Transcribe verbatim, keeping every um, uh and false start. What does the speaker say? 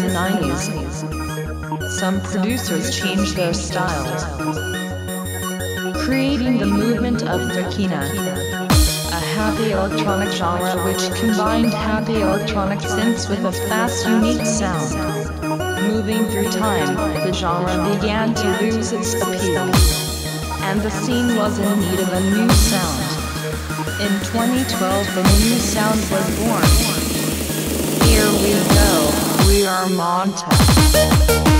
in the nineties, some producers changed their styles, creating the movement of Trekina, a happy electronic genre which combined happy electronic synths with a fast, unique sound. Moving through time, the genre began to lose its appeal, and the scene was in need of a new sound. In twenty twelve, the new sound was born. Here we go, we are Monta.